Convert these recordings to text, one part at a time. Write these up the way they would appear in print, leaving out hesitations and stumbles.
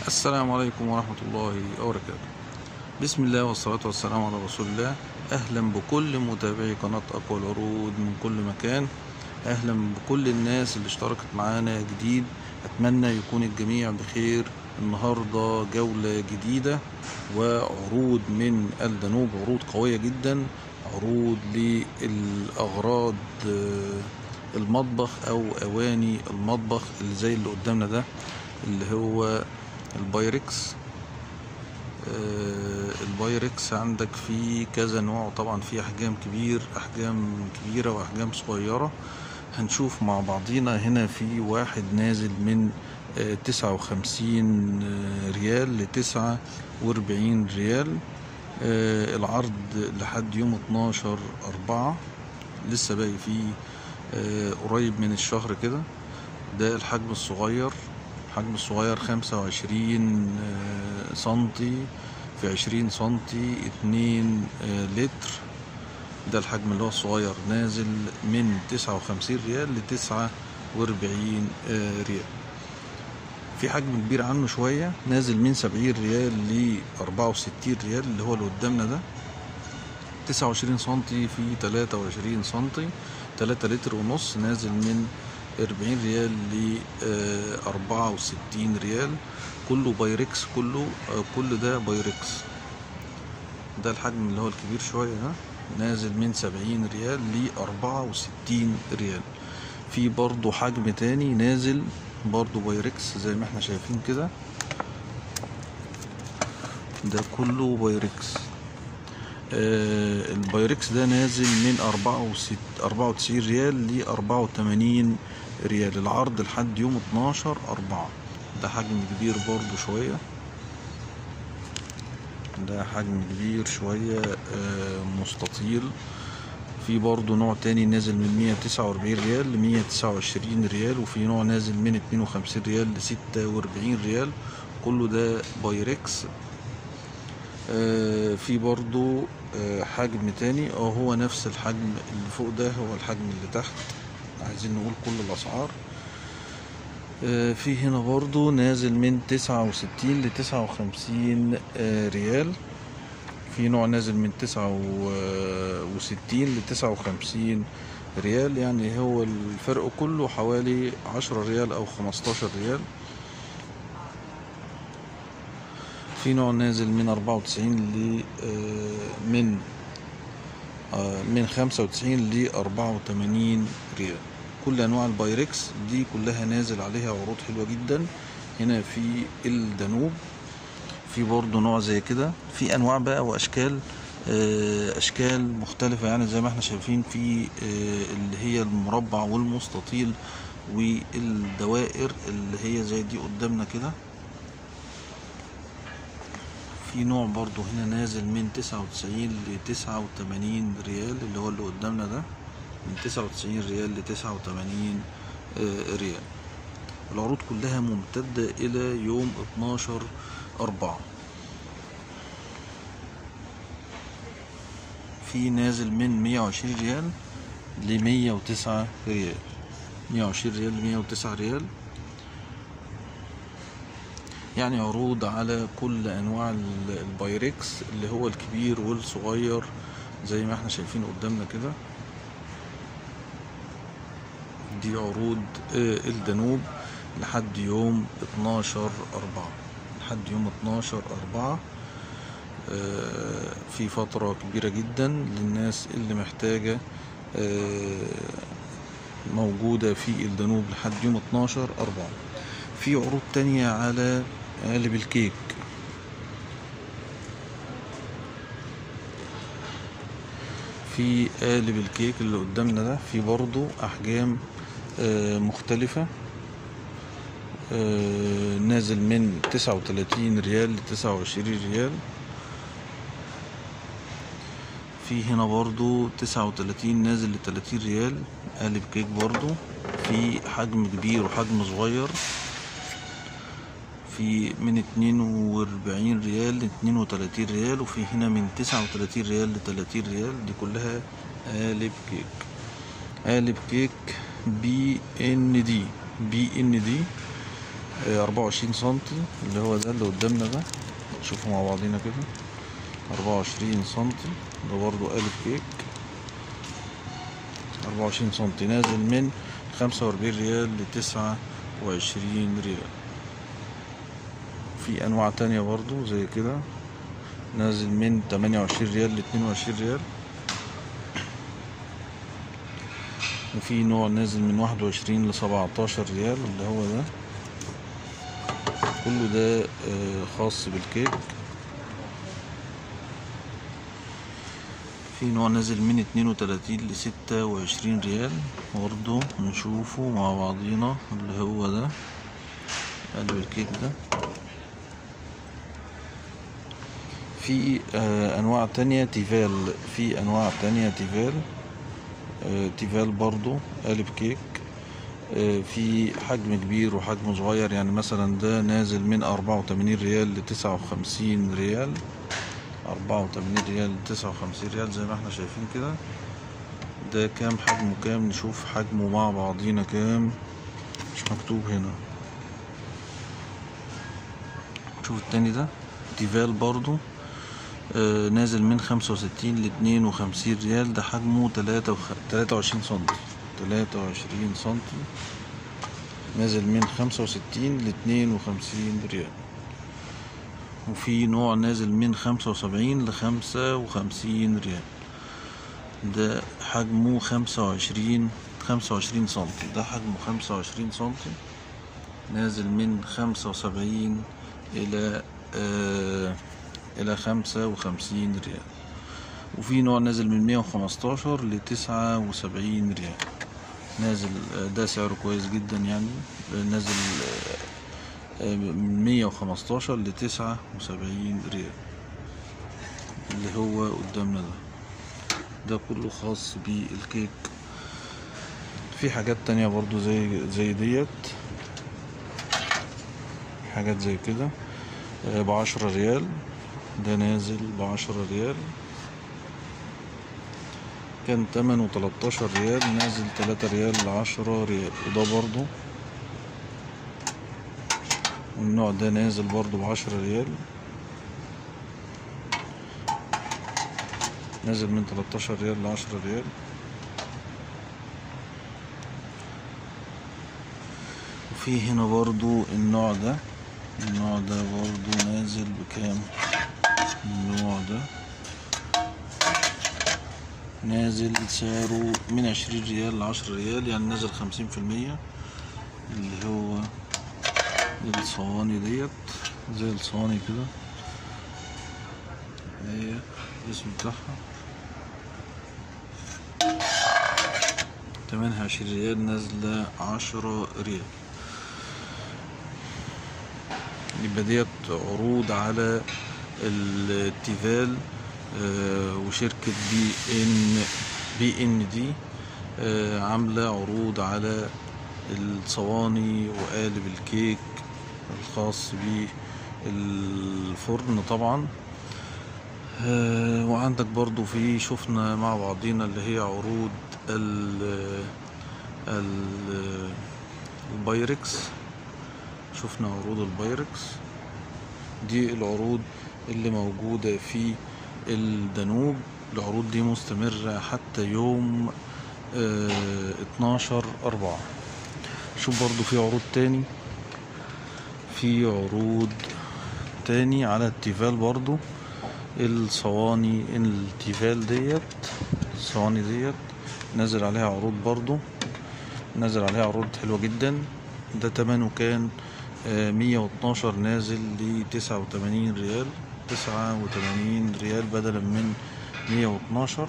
السلام عليكم ورحمة الله وبركاته. بسم الله والصلاة والسلام على رسول الله. أهلا بكل متابعي قناة أقوى العروض من كل مكان. أهلا بكل الناس اللي اشتركت معانا جديد. أتمنى يكون الجميع بخير. النهاردة جولة جديدة وعروض من الدانوب، عروض قوية جدا، عروض للأغراض المطبخ أو أواني المطبخ اللي زي اللي قدامنا ده، اللي هو البايركس. البايركس عندك فيه كذا نوع، طبعا فيه احجام كبيرة واحجام صغيرة. هنشوف مع بعضينا. هنا في واحد نازل من 59 ريال ل49 ريال. العرض لحد يوم 12/4، لسه باقي فيه قريب من الشهر كده. ده الحجم الصغير. الحجم الصغير 25 سنتي في 20 سنتي، 2 لتر. ده الحجم اللي هو الصغير، نازل من 59 ريال ل49 ريال. في حجم كبير عنه شوية، نازل من 70 ريال ل64 ريال، اللي هو اللي قدامنا ده. 29 سنتي في 23 سنتي، 3 لتر ونص، نازل من 40 ريال ل64 ريال. كله بايركس، كل ده بايركس. ده الحجم اللي هو الكبير شوية ده، نازل من 70 ريال ل64 ريال. في برضو حجم تاني نازل برضو بايركس زي ما احنا شايفين كده. ده كله بايركس. البايركس ده نازل من 94 ريال ل84 ريال. العرض لحد يوم 12/4. ده حجم كبير برضو شوية، ده حجم كبير شوية مستطيل. في برضو نوع تاني نازل من 149 ريال ل 129 ريال، وفي نوع نازل من 52 ريال ل 46 ريال. كله ده بايركس. في برضو حجم تاني، هو نفس الحجم اللي فوق ده هو الحجم اللي تحت. عايزين نقول كل الأسعار. في هنا برضو نازل من 69 ل 59 ريال. في نوع نازل من 69 ل 59 ريال، يعني هو الفرق كله حوالي 10 ريال أو 15 ريال. في نوع نازل من 94 من 95 ل 84 ريال. كل انواع البايركس دي كلها نازل عليها عروض حلوة جدا هنا في الدانوب. في برضو نوع زي كده، في انواع بقى واشكال، اشكال مختلفة، يعني زي ما احنا شايفين في اللي هي المربع والمستطيل والدوائر اللي هي زي دي قدامنا كده. في نوع برضو هنا نازل من 99 ل 89 ريال، اللي هو اللي قدامنا ده، من 99 ريال ل 89 ريال. العروض كلها ممتدة إلى يوم 12/4. في نازل من 120 ريال ل 109 ريال، 120 ريال ل 109 ريال. يعني عروض على كل انواع البايركس، اللي هو الكبير والصغير زي ما احنا شايفين قدامنا كده. دي عروض الدانوب لحد يوم 12/4. لحد يوم 12/4 في فترة كبيرة جدا للناس اللي محتاجة، موجودة في الدانوب لحد يوم 12/4. في عروض تانية على قالب الكيك. في قالب الكيك اللي قدامنا ده، في برضو احجام مختلفة. نازل من 39 ريال ل 29 ريال. في هنا برضو 39 نازل ل 30 ريال، قالب كيك برضو. في حجم كبير وحجم صغير، في من 42 ريال ل 32 ريال، وفي هنا من 39 ريال ل 30 ريال. دي كلها قالب كيك. قالب كيك بي ان دي 24 سنتي اللي هو ده اللي قدامنا ده، نشوفه مع بعضينا كده. 24 سنتي ده برضو قالب كيك. 24 سنتي نازل من 45 ريال ل29 ريال. في انواع تانية برضو زي كده، نازل من 28 ريال ل22 ريال. وفي نوع نازل من 21 ل17 ريال اللي هو ده. كله ده خاص بالكيك. في نوع نازل من 32 ل26 ريال برضو، نشوفه مع بعضينا اللي هو ده قلب الكيك ده. في انواع تانية تيفال، في انواع تانية تيفال، تيفال برضو قالب كيك. في حجم كبير وحجم صغير، يعني مثلا ده نازل من 84 ريال ل59 ريال. 84 ريال ل59 ريال زي ما احنا شايفين كده. ده كام حجمه كام؟ نشوف حجمه مع بعضينا كام، مش مكتوب هنا. نشوف التاني ده تيفال برضو، نازل من 65 ل52 ريال. ده حجمه 23 سنتي. 23 سنتي نازل من 65 ل52 ريال. وفي نوع نازل من 75 ل55 ريال. ده حجمه 25 سنتي. ده حجمه 25 سنتي نازل من 75 إلى 55 ريال. وفي نوع نازل من 115 ل79 ريال. نازل ده سعره كويس جدا، يعني نازل من 115 ل79 ريال اللي هو قدامنا ده. ده كله خاص بالكيك. في حاجات تانية برضو زي ديت، حاجات زي كده ب10 ريال. ده نازل ب10 ريال، كان تمنه 13 ريال، نازل 3 ريال ل10 ريال. وده برضو النوع ده نازل برضو ب10 ريال، نازل من 13 ريال ل10 ريال. وفي هنا برضو النوع ده برضو نازل بكام؟ النوع ده نازل سعره من 20 ريال ل10 ريال، يعني نازل 50%. اللي هو الصواني ديت زي الصواني كده، هي الاسم بتاعها. تمنها 20 ريال، نازلة 10 ريال. يبقى ديت عروض على التيفال وشركة بي ان دي عاملة عروض على الصواني وقالب الكيك الخاص بالفرن طبعا. وعندك برضو في شفنا مع بعضينا اللي هي عروض البايركس. شفنا عروض البايركس دي، العروض اللي موجودة في الدانوب. العروض دي مستمرة حتى يوم 12/4. شوف برضو في عروض تاني، في عروض تاني على التيفال برضو. الصواني التيفال ديت، الصواني ديت نازل عليها عروض برضو، نازل عليها عروض حلوة جدا. ده تمنه كان 112، نازل ل89 ريال. 89 ريال بدلا من 112.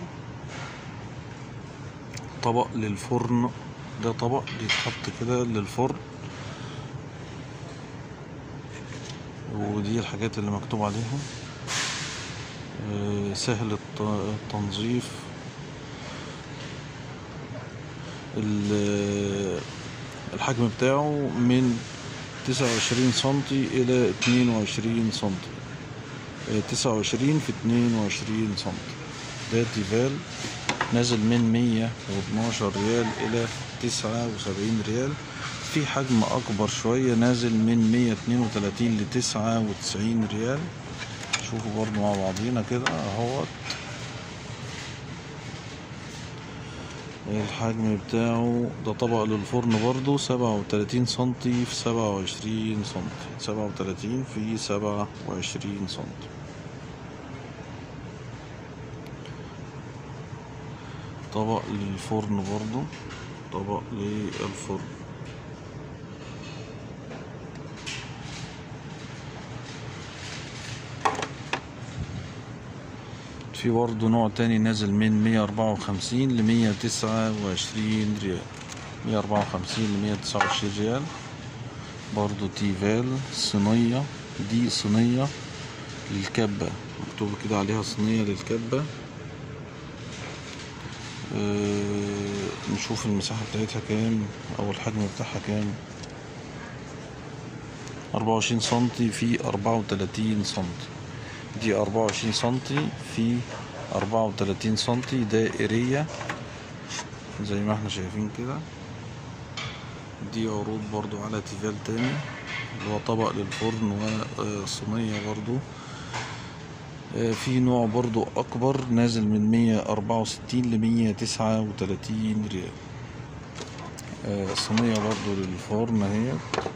طبق للفرن، ده طبق بيتحط كده للفرن. ودي الحاجات اللي مكتوب عليها. سهل التنظيف. الحجم بتاعه من 29 سنتي إلى 22 سنتي. 29 في 22 سنتي. ده تيفال نازل من 112 ريال إلى 79 ريال. في حجم اكبر شوية نازل من 132 ل99 ريال. شوفوا برضو مع بعضينا كده اهوت الحجم بتاعه. ده طبق للفرن برضو 37 سنتي في 27 سنتي، 37 في 27 سنتي. طبق للفرن برضو، طبق للفرن. في برضه نوع تاني نازل من 154 ل129 ريال، 154 ل129 ريال برضه. تيفال صينية، دي صينية للكبة، مكتوب كده عليها صينية للكبة. نشوف المساحة بتاعتها كام او الحجم بتاعها كام. 24 سنتي في 34 سنتي، دي 24 سنتي في 34 سنتي دائرية زي ما احنا شايفين كده. دي عروض برضو على تيفال تاني اللي هو طبق للفرن وصينية برضو. في نوع برضو اكبر نازل من 164 ل139 ريال. صينية برضو للفرن اهي،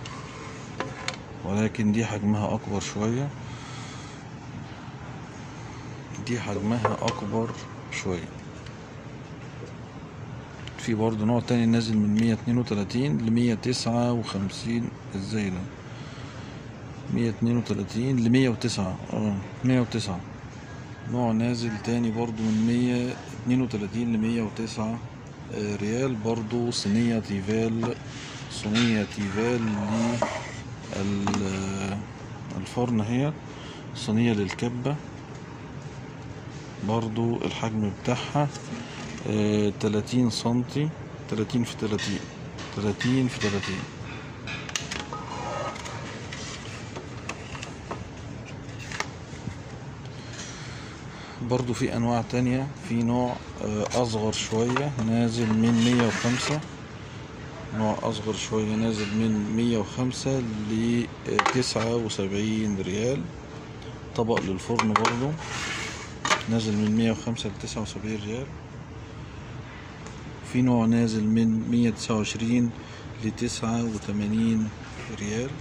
ولكن دي حجمها اكبر شوية، دي حجمها اكبر شوية. في برضو نوع تاني نازل من 132 ل159. ازاي ده 132 ل109؟ 109 نوع نازل تاني برضو من 132 ل109 ريال برضو. صينية تيفال، صينية تيفال للفرن هي، صينية للكبة برضو. الحجم بتاعها 30 سنتي، 30 في 30، 30 في 30. برضو في انواع تانية. في نوع اصغر شوية نازل من 105، نوع اصغر شوية نازل من 105 ل79 ريال. طبق للفرن برضو نازل من 105 ل79 ريال. في نوع نازل من 129 ل89 ريال.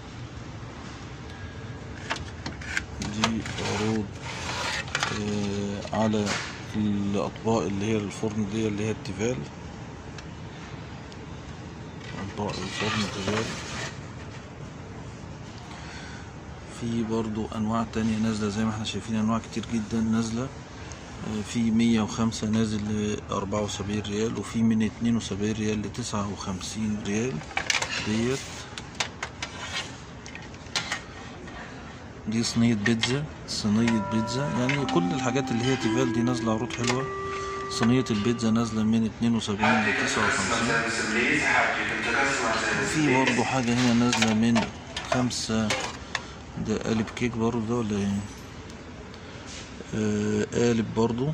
دي عروض على الأطباق اللي هي الفرن دي اللي هي التيفال، أطباق الفرن تيفال. في برضو أنواع تانية نازلة زي ما احنا شايفين، أنواع كتير جدا نازلة. في 105 نازل ل74 ريال، وفي من 72 ريال ل59 ريال. ديت دي صينية بيتزا، صينية بيتزا يعني كل الحاجات اللي هي تيفال دي نازلة عروض حلوة. صينية البيتزا نازلة من 72 ل59. في برضو حاجة هنا نازلة من 5. ده قالب كيك برضو ده ولا ايه؟ قالب برضو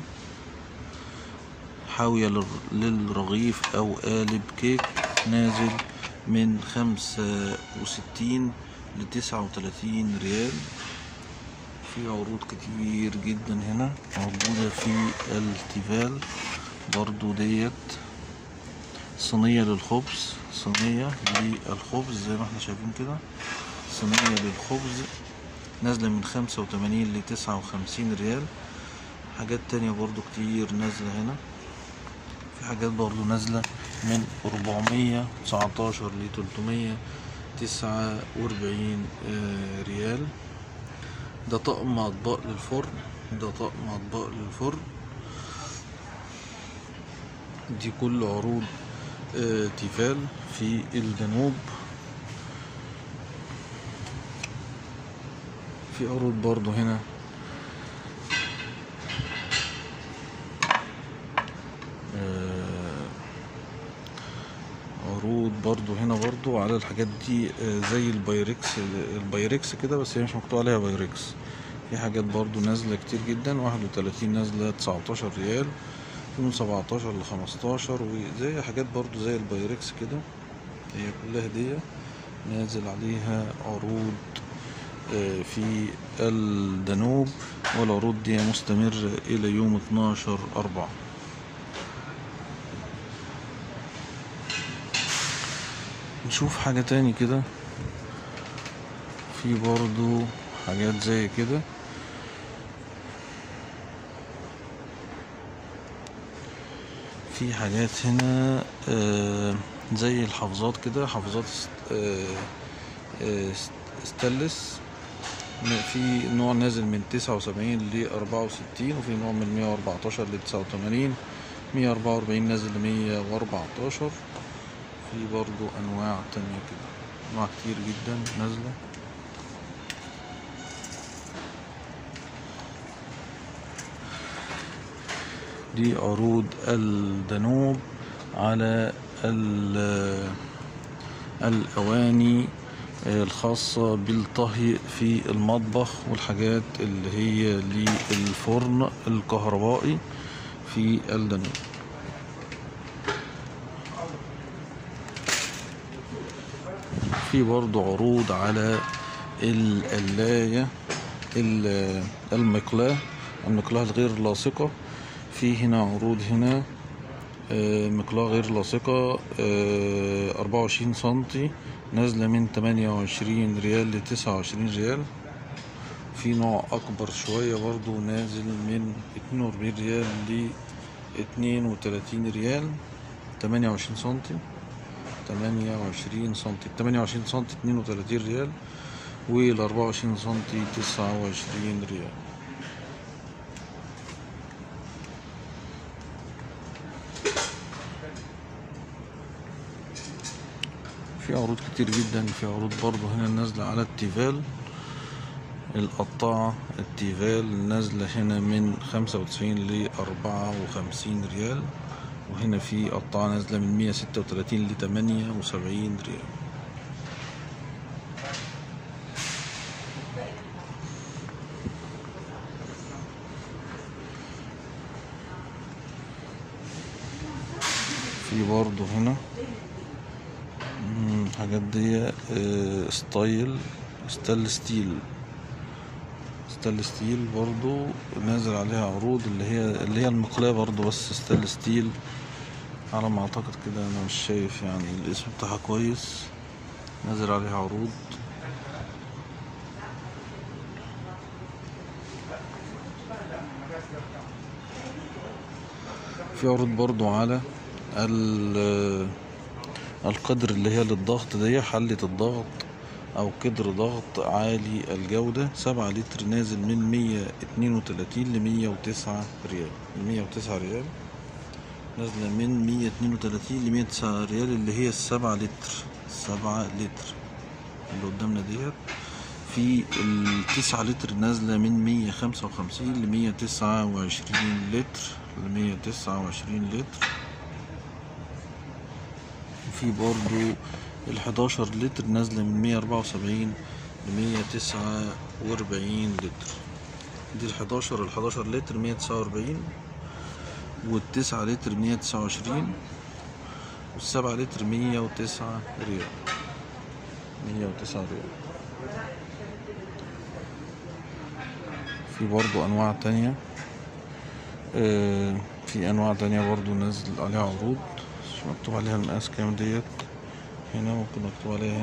حاوية للرغيف او قالب كيك، نازل من 65 ل39 ريال. في عروض كتير جدا هنا موجودة في التيفال برضو. ديت صينية للخبز، صينية للخبز زي ما احنا شايفين كده، صينية للخبز نازلة من 85 ل59 ريال. حاجات تانية برضو كتير نازلة هنا. في حاجات برضو نازلة من 419 ل349 ريال. ده طقم اطباق للفرن، ده طقم اطباق للفرن. دي كل عروض تيفال في الجنوب. في عروض برضو هنا عروض برضو هنا برضو على الحاجات دي زي البايركس كده، بس هي مش مكتوب عليها بايركس. في حاجات برضو نازلة كتير جدا. 31 نازلة 19 ريال، في من 17 ل15، وزي حاجات برضو زي البايركس كده. هي كلها هدية نازل عليها عروض في الدانوب، والعروض دي مستمرة إلى يوم 12/4. نشوف حاجة تاني كده، في برضو حاجات زي كده. في حاجات هنا زي الحافظات كده، حافظات ستانلس. في نوع نازل من 79 ل64، وفي نوع من 114 ل89، 144 نازل ل114. في برضو انواع تانية كده، انواع كتير جدا نازلة. دي عروض الدانوب على الأواني الخاصة بالطهي في المطبخ، والحاجات اللي هي للفرن الكهربائي في الدانوب. في برضو عروض على القلاية، المقلاة الغير لاصقة. في هنا عروض هنا مقلاة غير لاصقة 24 سنتي، نازلة من 28 ريال ل29 ريال. في نوع أكبر شوية برضو نازل من 42 ريال ل32 ريال، 28 سنتي 32 ريال، وال24 سنتي 29 ريال. في عروض كتير جدا. في عروض برضو هنا نازلة على التيفال، القطاعة التيفال نازلة هنا من 95 ل54 ريال، وهنا في قطاعة نازلة من 136 ل78 ريال. في برضو هنا الحاجات دي ستانلس ستيل برضو نازل عليها عروض، اللي هي المقلاة برضو، بس ستانلس ستيل على ما اعتقد كده. انا مش شايف يعني الاسم بتاعها كويس، نازل عليها عروض. في عروض برضو على القدر اللي هي للضغط، دي حلة الضغط او قدر ضغط عالي الجودة، 7 لتر، نازل من 132 ل109 ريال. 109 ريال، نازلة من 132 ل109 ريال، اللي هي 7 لتر اللي قدامنا ديت. في 9 لتر نازلة من 155 ل129 لتر، في برضو 11 لتر نازلة من 174 ل149 لتر. دي ال11 لتر 149، وال9 لتر 129، وال7 لتر 109 ريال. في برضو انواع تانية، في انواع تانية برضو نازل عليها عروض، مش مكتوب عليها المقاس كام ديت. هنا ممكن مكتوب عليها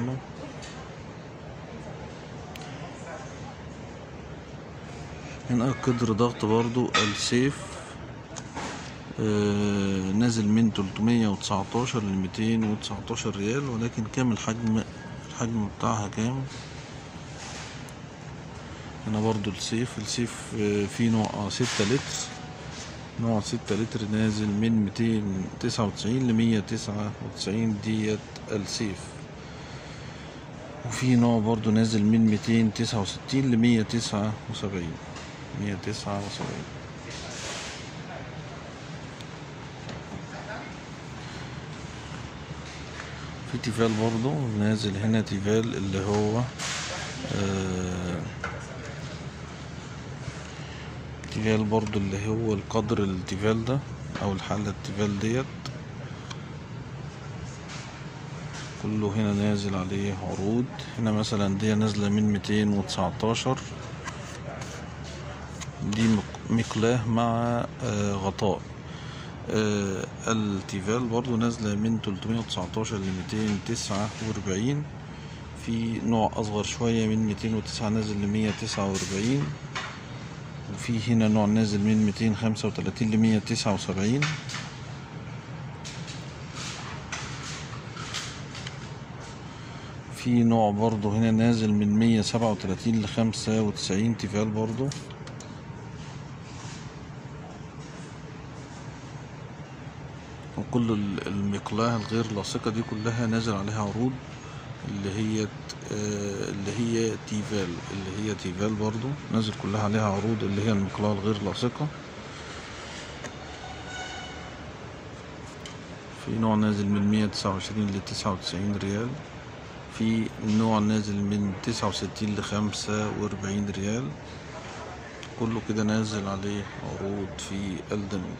هنا قدر ضغط برضو السيف، نازل من 319 ل219 ريال، ولكن كام الحجم بتاعها كام؟ هنا برضو السيف في نوع 6 لتر، نوع 6 لتر نازل من 299 ل199 ديت السيف. وفي نوع برضو نازل من 269 ل179. في تيفال برضو نازل هنا، تيفال اللي هو تيفال برضو اللي هو القدر التيفال ده او الحلة التيفال ديت، كله هنا نازل عليه عروض. هنا مثلا دي نازلة من 219، دي مقلاة مع غطاء. التيفال برضو نازلة من 319 ل249. في نوع أصغر شوية من 209 نازل ل149، وفي هنا نوع نازل من 235 ل179. في نوع برضو هنا نازل من 137 ل95 تيفال برضو. وكل المقلاة الغير لاصقة دي كلها نازل عليها عروض، اللي هي تيفال برضو نازل كلها عليها عروض، اللي هي المقلاة الغير لاصقة. في نوع نازل من 129 ل99 ريال، في نوع نازل من 69 ل45 ريال. كله كده نازل عليه عروض في الدنوب.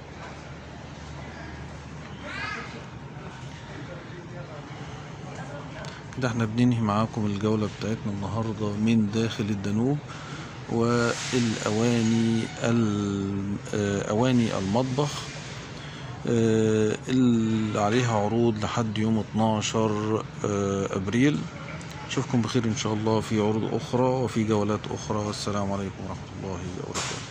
كده احنا بننهي معاكم الجولة بتاعتنا النهاردة من داخل الدنوب. والأواني أواني المطبخ اللي عليها عروض لحد يوم 12 أبريل. أشوفكم بخير إن شاء الله في عروض أخرى وفي جولات أخرى، والسلام عليكم ورحمة الله وبركاته.